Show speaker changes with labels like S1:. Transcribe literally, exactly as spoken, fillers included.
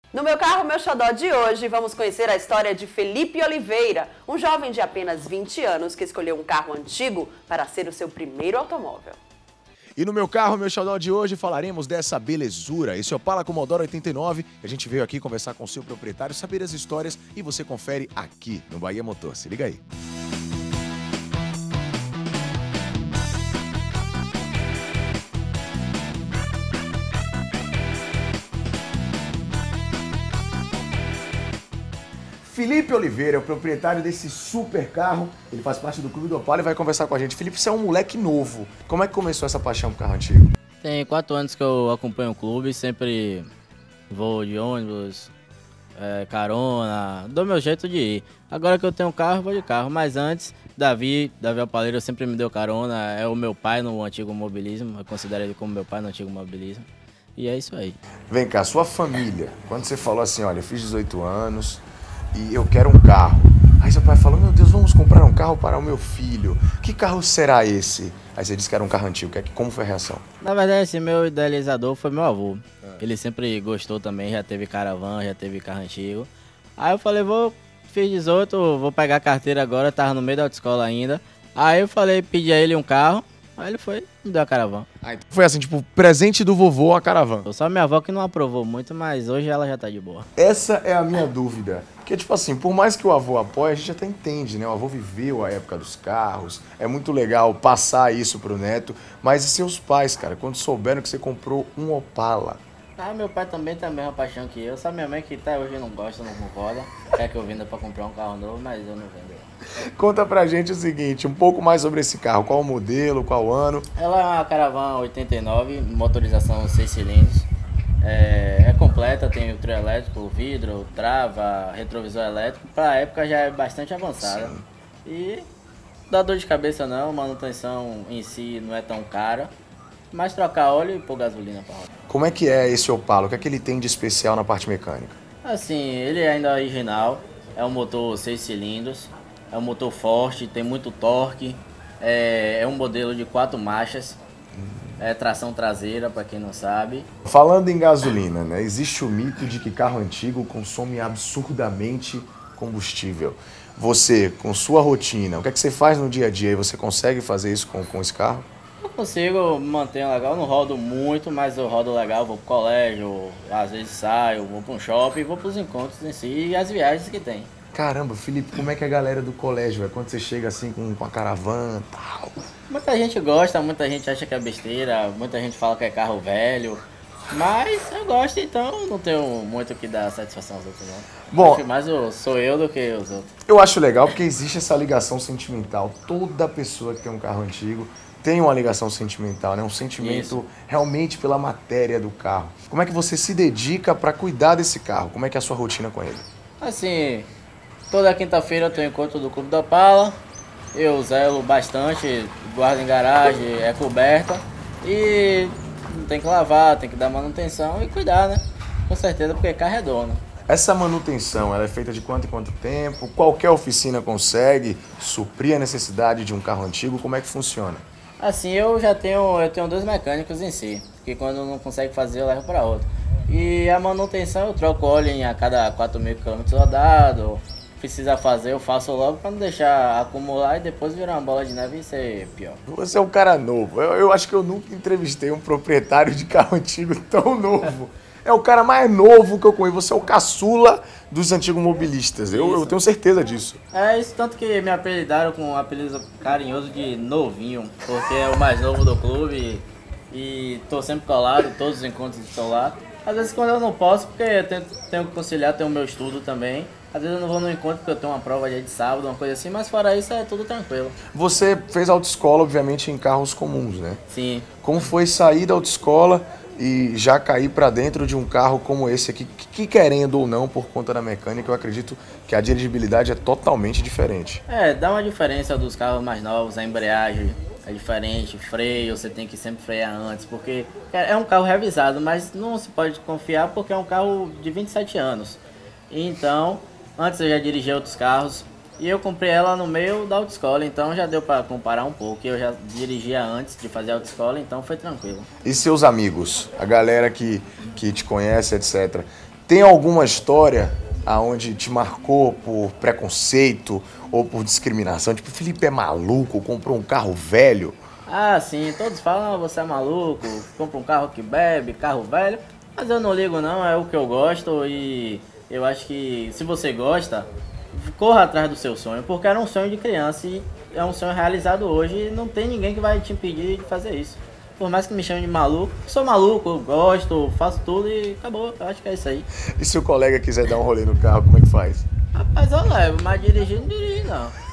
S1: No Meu Carro, Meu Xodó de hoje, vamos conhecer a história de Felipe Oliveira, um jovem de apenas vinte anos que escolheu um carro antigo para ser o seu primeiro automóvel.
S2: E no Meu Carro, Meu Xodó de hoje falaremos dessa belezura. Esse é o Opala Commodore oitenta e nove. A gente veio aqui conversar com o seu proprietário, saber as histórias e você confere aqui no Bahia Motor. Se liga aí. Felipe Oliveira é o proprietário desse super carro. Ele faz parte do Clube do Opala e vai conversar com a gente. Felipe, você é um moleque novo. Como é que começou essa paixão por carro antigo?
S3: Tem quatro anos que eu acompanho o clube, sempre vou de ônibus, é, carona, dou meu jeito de ir. Agora que eu tenho um carro, vou de carro. Mas antes, Davi, Davi Alpaleiro sempre me deu carona. É o meu pai no antigo mobilismo. Eu considero ele como meu pai no antigo mobilismo. E é isso aí.
S2: Vem cá, sua família. Quando você falou assim, olha, eu fiz dezoito anos e eu quero um carro. Aí seu pai falou, meu Deus, vamos comprar um carro para o meu filho. Que carro será esse? Aí você disse que era um carro antigo. Como foi a reação?
S3: Na verdade, esse meu idealizador foi meu avô. Ele sempre gostou também, já teve caravan, já teve carro antigo. Aí eu falei, vou, fiz dezoito, vou pegar a carteira agora, tava no meio da autoescola ainda. Aí eu falei, pedi a ele um carro, aí ele foi, me deu a caravan.
S2: Ah, então foi assim, tipo, presente do vovô a caravan.
S3: Só minha avó que não aprovou muito, mas hoje ela já tá de boa.
S2: Essa é a minha dúvida. Porque, tipo assim, por mais que o avô apoie, a gente até entende, né? O avô viveu a época dos carros, é muito legal passar isso pro neto. Mas e seus pais, cara, quando souberam que você comprou um Opala?
S3: Ah, meu pai também tem a mesma paixão que eu, só minha mãe que até hoje não gosta, não concorda. Quer que eu venda pra comprar um carro novo, mas eu não vendo.
S2: Conta pra gente o seguinte, um pouco mais sobre esse carro. Qual o modelo, qual ano?
S3: Ela é uma Caravan oitenta e nove, motorização seis cilindros. É, é completa, tem o trio elétrico, vidro, trava, retrovisor elétrico. Pra época já é bastante avançada. Sim. E não dá dor de cabeça não, manutenção em si não é tão cara. Mas trocar óleo e pôr gasolina pra roda.
S2: Como é que é esse Opala? O que é que ele tem de especial na parte mecânica?
S3: Assim, ele é ainda original, é um motor seis cilindros, é um motor forte, tem muito torque, é, é um modelo de quatro marchas, é tração traseira, para quem não sabe.
S2: Falando em gasolina, né? Existe o mito de que carro antigo consome absurdamente combustível. Você, com sua rotina, o que é que você faz no dia a dia e você consegue fazer isso com, com esse carro?
S3: Eu consigo manter legal, não rodo muito, mas eu rodo legal, vou pro colégio, às vezes saio, vou para um shopping, vou para os encontros em si e as viagens que tem.
S2: Caramba, Felipe, como é que é a galera do colégio, é quando você chega assim com, com a caravana e tal?
S3: Muita gente gosta, muita gente acha que é besteira, muita gente fala que é carro velho, mas eu gosto, então não tenho muito o que dar satisfação aos outros, não.
S2: Bom,
S3: acho mais eu, sou eu do que os outros.
S2: Eu acho legal porque existe essa ligação sentimental. Toda pessoa que tem um carro antigo tem uma ligação sentimental, né? Um sentimento Isso. realmente pela matéria do carro. Como é que você se dedica para cuidar desse carro? Como é que é a sua rotina com ele?
S3: Assim, toda quinta-feira eu tenho encontro do Clube da Opala, eu zelo bastante, guardo em garagem, é coberta e tem que lavar, tem que dar manutenção e cuidar, né? Com certeza, porque carro é dono.
S2: Essa manutenção, ela é feita de quanto em quanto tempo? Qualquer oficina consegue suprir a necessidade de um carro antigo? Como é que funciona?
S3: Assim, eu já tenho, eu tenho dois mecânicos em si, que quando não consegue fazer eu levo para outro. E a manutenção eu troco óleo em a cada quatro mil quilômetros rodado, precisa fazer eu faço logo para não deixar acumular e depois virar uma bola de neve e ser pior.
S2: Você é um cara novo, eu, eu acho que eu nunca entrevistei um proprietário de carro antigo tão novo. É o cara mais novo que eu conheço, você é o caçula dos antigos mobilistas, eu, eu tenho certeza disso.
S3: É isso, tanto que me apelidaram com um apelido carinhoso de novinho, porque é o mais novo do clube e tô sempre colado, todos os encontros estou lá. Às vezes quando eu não posso, porque eu tenho, tenho que conciliar, tenho o meu estudo também. Às vezes eu não vou no encontro porque eu tenho uma prova dia de sábado, uma coisa assim, mas fora isso é tudo tranquilo.
S2: Você fez autoescola, obviamente, em carros comuns, né?
S3: Sim.
S2: Como foi sair da autoescola e já cair para dentro de um carro como esse aqui, que querendo ou não, por conta da mecânica, eu acredito que a dirigibilidade é totalmente diferente.
S3: É, dá uma diferença dos carros mais novos, a embreagem é diferente, freio, você tem que sempre frear antes, porque é um carro revisado, mas não se pode confiar porque é um carro de vinte e sete anos. Então, antes eu já dirigi outros carros, e eu comprei ela no meio da autoescola, então já deu para comparar um pouco. Eu já dirigia antes de fazer a autoescola, então foi tranquilo.
S2: E seus amigos, a galera que, que te conhece, etcétera, Tem alguma história aonde te marcou por preconceito ou por discriminação? Tipo, o Felipe é maluco, comprou um carro velho.
S3: Ah, sim, todos falam, ah, você é maluco, compra um carro que bebe, carro velho. Mas eu não ligo não, é o que eu gosto e eu acho que se você gosta, corra atrás do seu sonho, porque era um sonho de criança e é um sonho realizado hoje e não tem ninguém que vai te impedir de fazer isso. Por mais que me chame de maluco, eu sou maluco, eu gosto, faço tudo e acabou, eu acho que é isso aí.
S2: E se o colega quiser dar um rolê no carro, como é que faz?
S3: Rapaz, eu levo, mas dirigir não dirige não.